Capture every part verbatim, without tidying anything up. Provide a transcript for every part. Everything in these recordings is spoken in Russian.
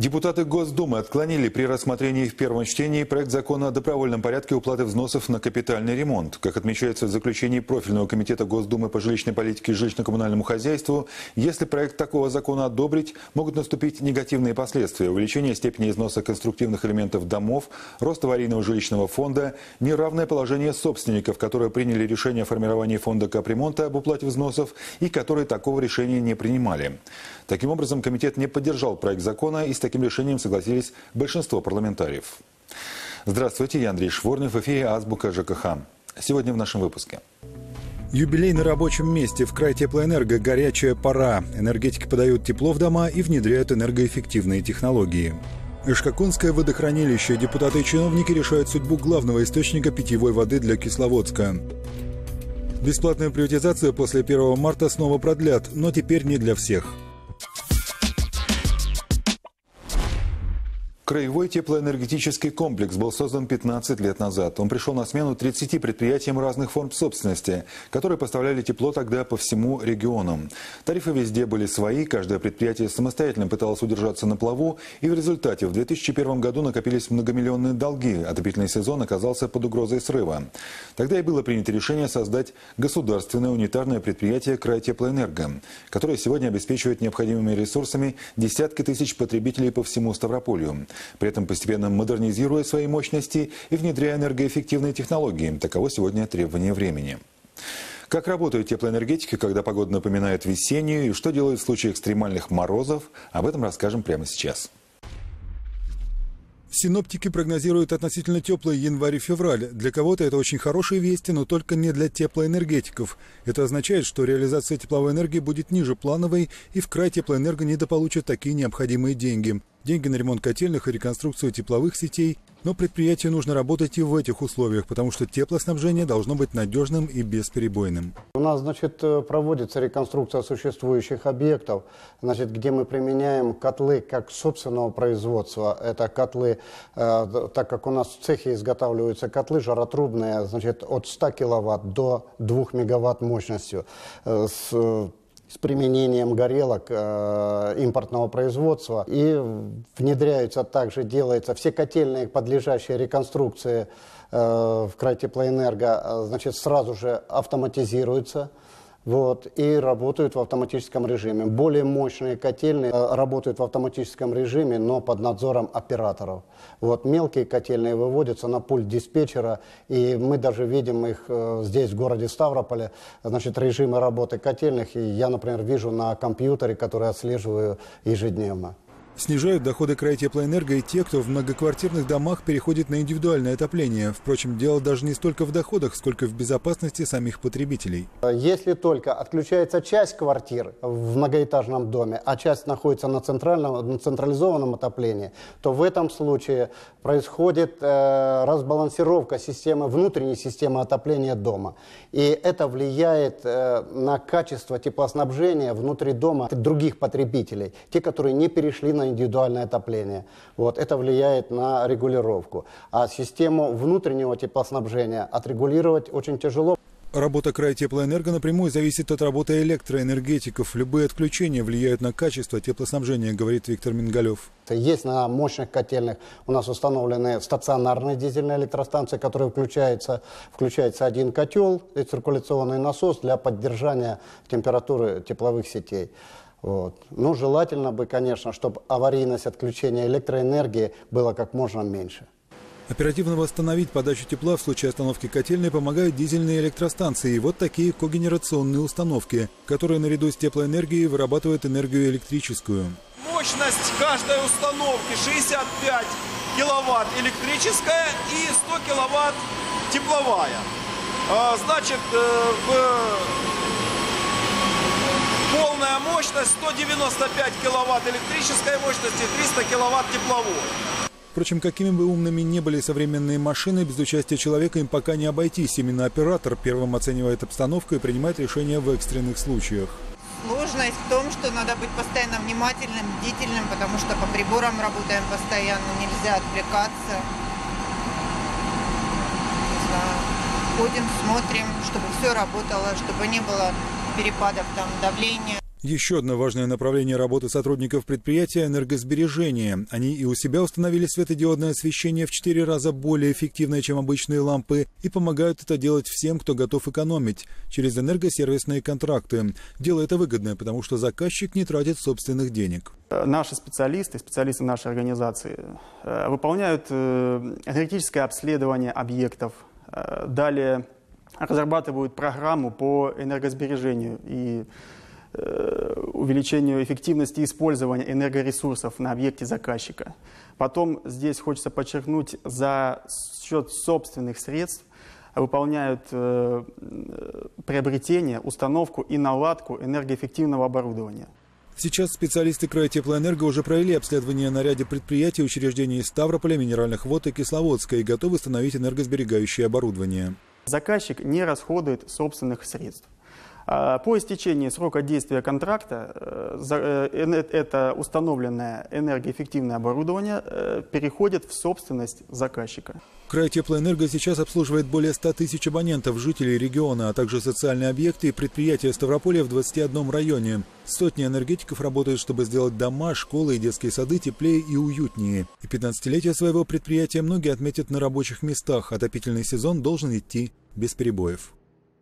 Депутаты Госдумы отклонили при рассмотрении в первом чтении проект закона о добровольном порядке уплаты взносов на капитальный ремонт. Как отмечается в заключении профильного комитета Госдумы по жилищной политике и жилищно-коммунальному хозяйству, если проект такого закона одобрить, могут наступить негативные последствия: увеличение степени износа конструктивных элементов домов, рост аварийного жилищного фонда, неравное положение собственников, которые приняли решение о формировании фонда капремонта об уплате взносов и которые такого решения не принимали. Таким образом, комитет не поддержал проект закона, и с таким решением согласились большинство парламентариев. Здравствуйте, я Андрей Шворнев, в эфире «Азбука ЖКХ». Сегодня в нашем выпуске. Юбилей на рабочем месте. В край теплоэнерго горячая пора. Энергетики подают тепло в дома и внедряют энергоэффективные технологии. Ишкакунское водохранилище. Депутаты и чиновники решают судьбу главного источника питьевой воды для Кисловодска. Бесплатную приватизацию после первого марта снова продлят, но теперь не для всех. Краевой теплоэнергетический комплекс был создан пятнадцать лет назад. Он пришел на смену тридцати предприятиям разных форм собственности, которые поставляли тепло тогда по всему региону. Тарифы везде были свои, каждое предприятие самостоятельно пыталось удержаться на плаву, и в результате в две тысячи первом году накопились многомиллионные долги. Отопительный сезон оказался под угрозой срыва. Тогда и было принято решение создать государственное унитарное предприятие «Крайтеплоэнерго», которое сегодня обеспечивает необходимыми ресурсами десятки тысяч потребителей по всему Ставрополью, при этом постепенно модернизируя свои мощности и внедряя энергоэффективные технологии. Таково сегодня требование времени. Как работают теплоэнергетики, когда погода напоминает весеннюю, и что делают в случае экстремальных морозов, об этом расскажем прямо сейчас. Синоптики прогнозируют относительно теплый январь и февраль. Для кого-то это очень хорошие вести, но только не для теплоэнергетиков. Это означает, что реализация тепловой энергии будет ниже плановой, и в край теплоэнерго недополучат такие необходимые деньги. Деньги на ремонт котельных и реконструкцию тепловых сетей. Но предприятию нужно работать и в этих условиях, потому что теплоснабжение должно быть надежным и бесперебойным. У нас, значит, проводится реконструкция существующих объектов, значит, где мы применяем котлы как собственного производства. Это котлы, э, так как у нас в цехе изготавливаются котлы жаротрубные, значит, от ста киловатт до двух мегаватт мощностью. Э, с, с применением горелок э, импортного производства. И внедряются также, делается все котельные, подлежащие реконструкции э, в край теплоэнерго, значит, сразу же автоматизируются. Вот, и работают в автоматическом режиме. Более мощные котельные работают в автоматическом режиме, но под надзором операторов. Вот, мелкие котельные выводятся на пульт диспетчера, и мы даже видим их здесь, в городе Ставрополе, значит, режимы работы котельных. И я, например, вижу на компьютере, который отслеживаю ежедневно. Снижают доходы край теплоэнерго и те, кто в многоквартирных домах переходит на индивидуальное отопление. Впрочем, дело даже не столько в доходах, сколько в безопасности самих потребителей. Если только отключается часть квартир в многоэтажном доме, а часть находится на, центральном, на централизованном отоплении, то в этом случае происходит э, разбалансировка системы, внутренней системы отопления дома. И это влияет э, на качество теплоснабжения внутри дома других потребителей, те, которые не перешли на индивидуальное отопление. Вот, это влияет на регулировку. А систему внутреннего теплоснабжения отрегулировать очень тяжело. Работа край теплоэнерго напрямую зависит от работы электроэнергетиков. Любые отключения влияют на качество теплоснабжения, говорит Виктор Мингалев. Есть на мощных котельных у нас установлены стационарные дизельные электростанции, которые включаются, включается один котел и циркуляционный насос для поддержания температуры тепловых сетей. Вот. Ну, желательно бы, конечно, чтобы аварийность отключения электроэнергии была как можно меньше. Оперативно восстановить подачу тепла в случае остановки котельной помогают дизельные электростанции. И вот такие когенерационные установки, которые наряду с теплоэнергией вырабатывают энергию электрическую. Мощность каждой установки шестьдесят пять киловатт электрическая и сто киловатт тепловая. Значит, в... полная мощность сто девяносто пять киловатт электрической мощности, триста киловатт тепловой. Впрочем, какими бы умными ни были современные машины, без участия человека им пока не обойтись. Именно оператор первым оценивает обстановку и принимает решения в экстренных случаях. Сложность в том, что надо быть постоянно внимательным, бдительным, потому что по приборам работаем постоянно, нельзя отвлекаться. Не знаю. Ходим, смотрим, чтобы все работало, чтобы не было перепадов там давления. Еще одно важное направление работы сотрудников предприятия – энергосбережение. Они и у себя установили светодиодное освещение в четыре раза более эффективное, чем обычные лампы, и помогают это делать всем, кто готов экономить, через энергосервисные контракты. Дело это выгодное, потому что заказчик не тратит собственных денег. Наши специалисты, специалисты нашей организации выполняют энергетическое обследование объектов, далее разрабатывают программу по энергосбережению и увеличению эффективности использования энергоресурсов на объекте заказчика. Потом здесь хочется подчеркнуть, за счет собственных средств выполняют э, приобретение, установку и наладку энергоэффективного оборудования. Сейчас специалисты Крайтеплоэнерго уже провели обследование на ряде предприятий и учреждений Ставрополя, Минеральных вод и Кисловодска и готовы установить энергосберегающее оборудование. Заказчик не расходует собственных средств. По истечении срока действия контракта это установленное энергоэффективное оборудование переходит в собственность заказчика. Крайтеплоэнерго сейчас обслуживает более ста тысяч абонентов, жителей региона, а также социальные объекты и предприятия Ставрополя в двадцати одном районе. Сотни энергетиков работают, чтобы сделать дома, школы и детские сады теплее и уютнее. И пятнадцатилетие своего предприятия многие отметят на рабочих местах. Отопительный сезон должен идти без перебоев.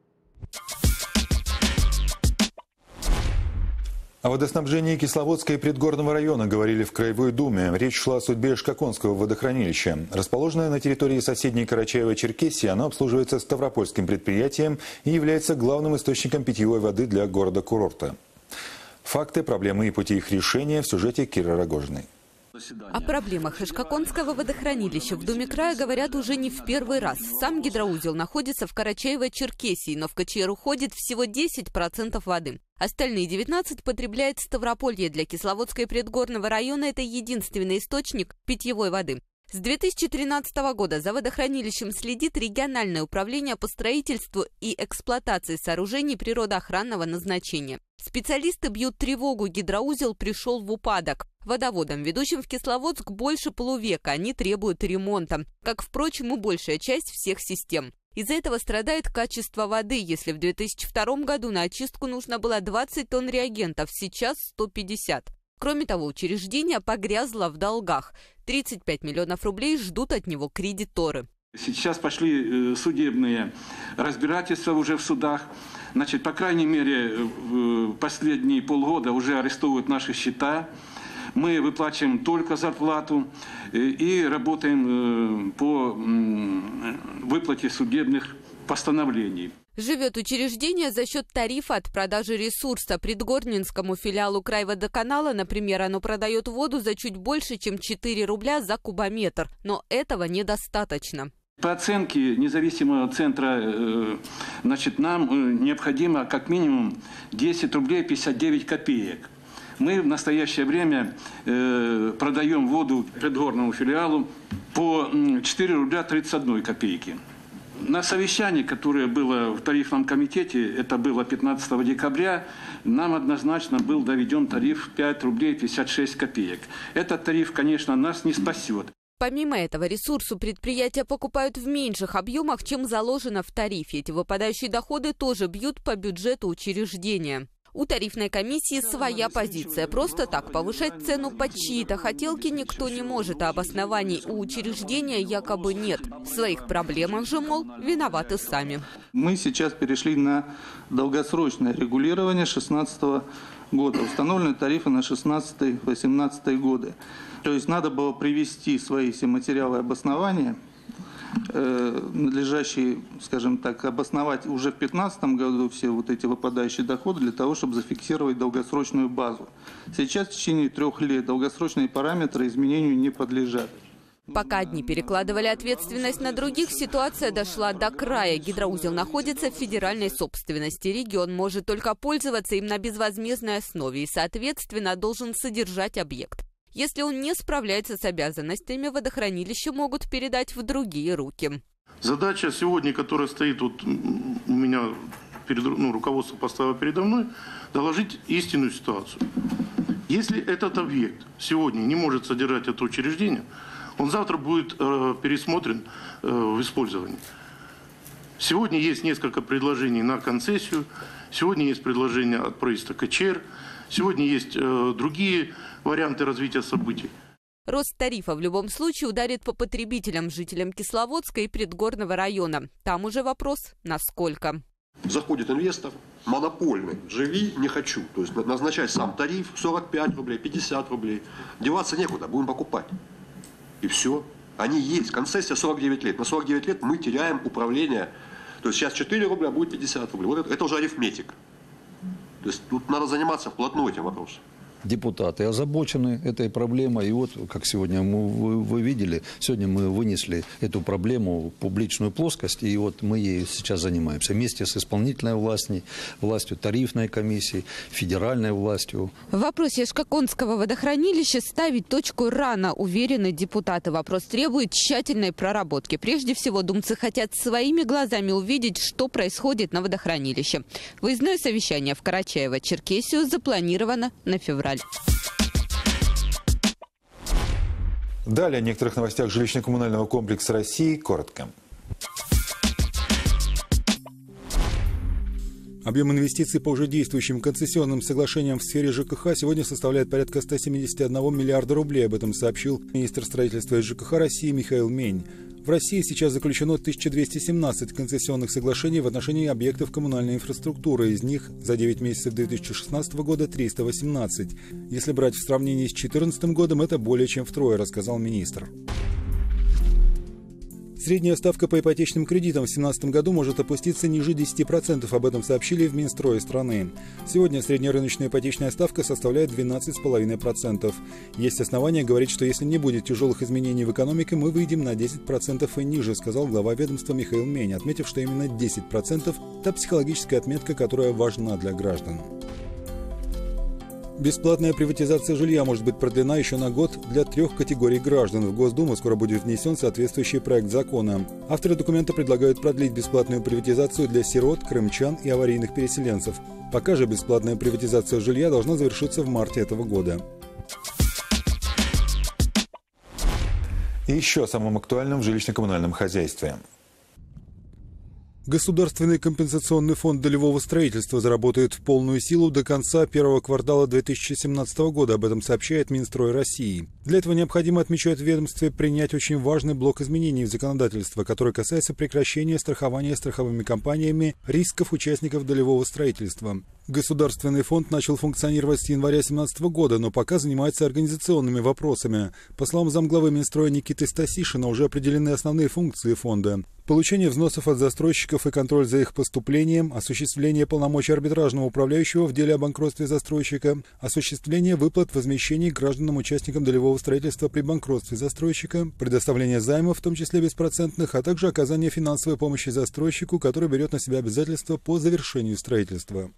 О водоснабжении Кисловодска и Предгорного района говорили в Краевой думе. Речь шла о судьбе Шкаконского водохранилища. Расположенное на территории соседней Карачаево-Черкесии, оно обслуживается ставропольским предприятием и является главным источником питьевой воды для города-курорта. Факты, проблемы и пути их решения в сюжете Киры Рогожиной. О проблемах Шкаконского водохранилища в Думе края говорят уже не в первый раз. Сам гидроузел находится в Карачаево-Черкесии, но в КЧР уходит всего десять процентов воды. Остальные девятнадцать процентов потребляет Ставрополье. Для Кисловодска и Предгорного района это единственный источник питьевой воды. С две тысячи тринадцатого года за водохранилищем следит региональное управление по строительству и эксплуатации сооружений природоохранного назначения. Специалисты бьют тревогу, гидроузел пришел в упадок. Водоводам, ведущим в Кисловодск, больше полувека, они требуют ремонта, как, впрочем, и большая часть всех систем. Из-за этого страдает качество воды. Если в две тысячи втором году на очистку нужно было двадцать тонн реагентов, сейчас сто пятьдесят. Кроме того, учреждение погрязло в долгах. тридцать пять миллионов рублей ждут от него кредиторы. Сейчас пошли судебные разбирательства уже в судах. Значит, по крайней мере, последние полгода уже арестовывают наши счета. Мы выплачиваем только зарплату и работаем по выплате судебных постановлений. Живет учреждение за счет тарифа от продажи ресурса. Предгорнинскому филиалу Крайводоканала, например, оно продает воду за чуть больше, чем четыре рубля за кубометр. Но этого недостаточно. По оценке независимого центра, значит, нам необходимо как минимум десять рублей пятьдесят девять копеек. Мы в настоящее время э, продаем воду предгорному филиалу по четыре рубля тридцать одной копейки. На совещании, которое было в тарифном комитете, это было пятнадцатого декабря, нам однозначно был доведен тариф пять рублей пятьдесят шесть копеек. Этот тариф, конечно, нас не спасет. Помимо этого, ресурсу предприятия покупают в меньших объемах, чем заложено в тарифе. Эти выпадающие доходы тоже бьют по бюджету учреждения. У тарифной комиссии своя позиция. Просто так повышать цену под чьи-то хотелки никто не может, а обоснований у учреждения якобы нет. В своих проблемах же, мол, виноваты сами. Мы сейчас перешли на долгосрочное регулирование две тысячи шестнадцатого года. Установлены тарифы на шестнадцатый — восемнадцатый годы. То есть надо было привести свои все материалы обоснования, надлежащие, скажем так, обосновать уже в две тысячи пятнадцатом году все вот эти выпадающие доходы для того, чтобы зафиксировать долгосрочную базу. Сейчас в течение трех лет долгосрочные параметры изменению не подлежат. Пока одни перекладывали ответственность на других, ситуация дошла до края. Гидроузел находится в федеральной собственности. Регион может только пользоваться им на безвозмездной основе и, соответственно, должен содержать объект. Если он не справляется с обязанностями, водохранилище могут передать в другие руки. Задача сегодня, которая стоит вот у меня, перед, ну, руководство поставило передо мной, доложить истинную ситуацию. Если этот объект сегодня не может содержать это учреждение, он завтра будет э, пересмотрен э, в использовании. Сегодня есть несколько предложений на концессию, Сегодня есть предложение от правительства КЧР. Сегодня есть э, другие варианты развития событий. Рост тарифа в любом случае ударит по потребителям, жителям Кисловодска и Предгорного района. Там уже вопрос – насколько. Заходит инвестор, монопольный, живи, не хочу. То есть назначать сам тариф сорок пять рублей, пятьдесят рублей. Деваться некуда, будем покупать. И все. Они есть. Концессия сорок девять лет. На сорок девять лет мы теряем управление. То есть сейчас четыре рубля, будет пятьдесят рублей. Вот это, это уже арифметика. То есть тут надо заниматься вплотную этим вопросом. Депутаты озабочены этой проблемой. И вот, как сегодня мы, вы, вы видели, сегодня мы вынесли эту проблему в публичную плоскость. И вот мы ей сейчас занимаемся вместе с исполнительной властью, властью тарифной комиссией, федеральной властью. В вопросе Шкаконского водохранилища ставить точку рано, уверены депутаты. Вопрос требует тщательной проработки. Прежде всего, думцы хотят своими глазами увидеть, что происходит на водохранилище. Выездное совещание в Карачаево-Черкесию запланировано на февраль. Далее о некоторых новостях жилищно-коммунального комплекса России коротко. Объем инвестиций по уже действующим концессионным соглашениям в сфере ЖКХ сегодня составляет порядка ста семидесяти одного миллиарда рублей. Об этом сообщил министр строительства и ЖКХ России Михаил Мень. В России сейчас заключено тысяча двести семнадцать концессионных соглашений в отношении объектов коммунальной инфраструктуры. Из них за девять месяцев две тысячи шестнадцатого года триста восемнадцать. Если брать в сравнении с две тысячи четырнадцатым годом, это более чем втрое, рассказал министр. Средняя ставка по ипотечным кредитам в две тысячи семнадцатом году может опуститься ниже десяти процентов. Об этом сообщили в Минстрое страны. Сегодня среднерыночная ипотечная ставка составляет двенадцать целых пять десятых процента. Есть основания говорить, что если не будет тяжелых изменений в экономике, мы выйдем на десять процентов и ниже, сказал глава ведомства Михаил Мень, отметив, что именно десять процентов – это психологическая отметка, которая важна для граждан. Бесплатная приватизация жилья может быть продлена еще на год для трех категорий граждан. В Госдуму скоро будет внесен соответствующий проект закона. Авторы документа предлагают продлить бесплатную приватизацию для сирот, крымчан и аварийных переселенцев. Пока же бесплатная приватизация жилья должна завершиться в марте этого года. И еще о самом актуальном в жилищно-коммунальном хозяйстве. Государственный компенсационный фонд долевого строительства заработает в полную силу до конца первого квартала две тысячи семнадцатого года. Об этом сообщает Минстрой России. Для этого необходимо, отмечают в ведомстве, принять очень важный блок изменений в законодательство, который касается прекращения страхования страховыми компаниями рисков участников долевого строительства. Государственный фонд начал функционировать с января две тысячи семнадцатого года, но пока занимается организационными вопросами. По словам замглавы Минстроя Никиты Стасишина, уже определены основные функции фонда. Получение взносов от застройщиков и контроль за их поступлением, осуществление полномочий арбитражного управляющего в деле о банкротстве застройщика, осуществление выплат возмещений гражданам-участникам долевого строительства при банкротстве застройщика, предоставление займов, в том числе беспроцентных, а также оказание финансовой помощи застройщику, который берет на себя обязательства по завершению строительства.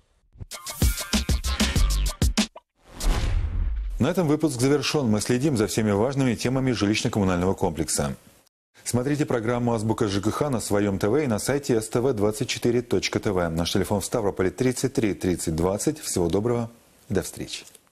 На этом выпуск завершен. Мы следим за всеми важными темами жилищно-коммунального комплекса. Смотрите программу «Азбука ЖКХ» на своем ТВ и на сайте эс тэ вэ двадцать четыре точка тэ вэ. Наш телефон в Ставрополе тридцать три тридцать двадцать. Всего доброго и до встречи.